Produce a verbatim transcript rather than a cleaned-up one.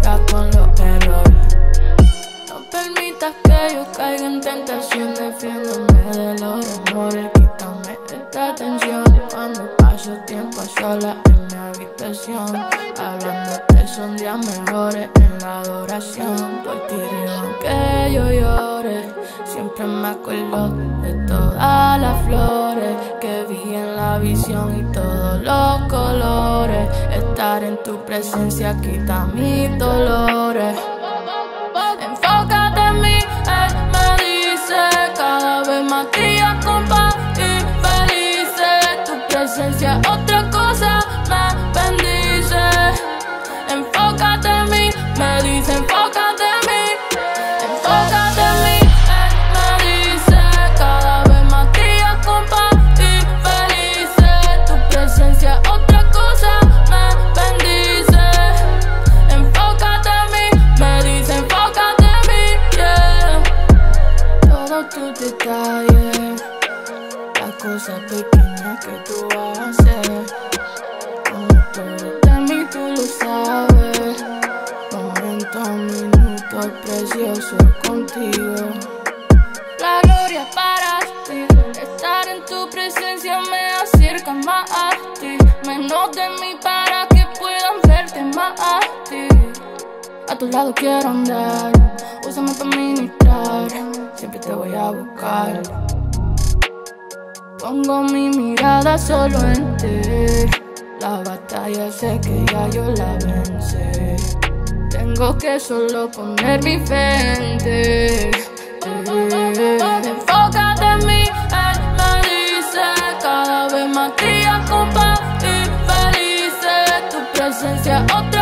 juega con los errores. No permitas que yo caiga en tentación, defiéndome de los rumores. Quítame esta tensión cuando paso tiempo a solas en mi habitación. Hablándote son días mejores en la adoración. Por ti aunque yo llore, siempre me acuerdo de todas las flores que vi en la visión y todos los colores. Estar en tu presencia quita mis dolores. Enfócate en mí, él me dice, cada vez más días con paz y felices. Tu presencia otra cosa me bendice. Enfócate en mí, me dice enfócate en mí. Enfócate en mí, él me dice, cada vez más días con paz y felices. Tu presencia otra cosa me bendice. Enfócate en mí, me dice enfócate en mí, yeah. Todos tus detalles, las cosas pequeñas que tú haces, como todo de mí tú lo sabes. Momentos, minutos preciosos contigo. La gloria es para ti, estar en tu presencia me acerca más a ti. Menos de mí para que puedan verte más a ti. A tu lado quiero andar, úsame para ministrar, siempre te voy a buscar. Pongo mi mirada solo en ti, la batalla sé que ya yo la vencí. Tengo que solo poner mi frente. Enfócate en mí, él me dice, cada vez más días con paz y felices. Tu presencia otra